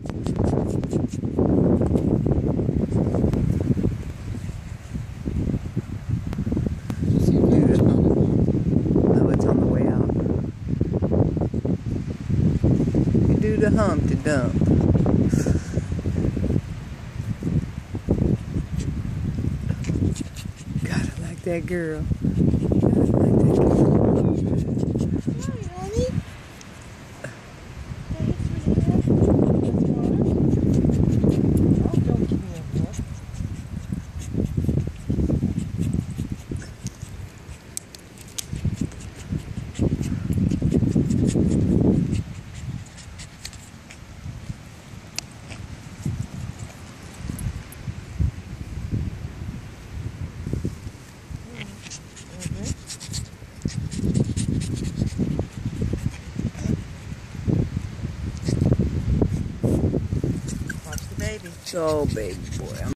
Oh, it's on the way out. You do the Humpty Dump. God, I like that girl. Watch the baby. Oh, baby boy.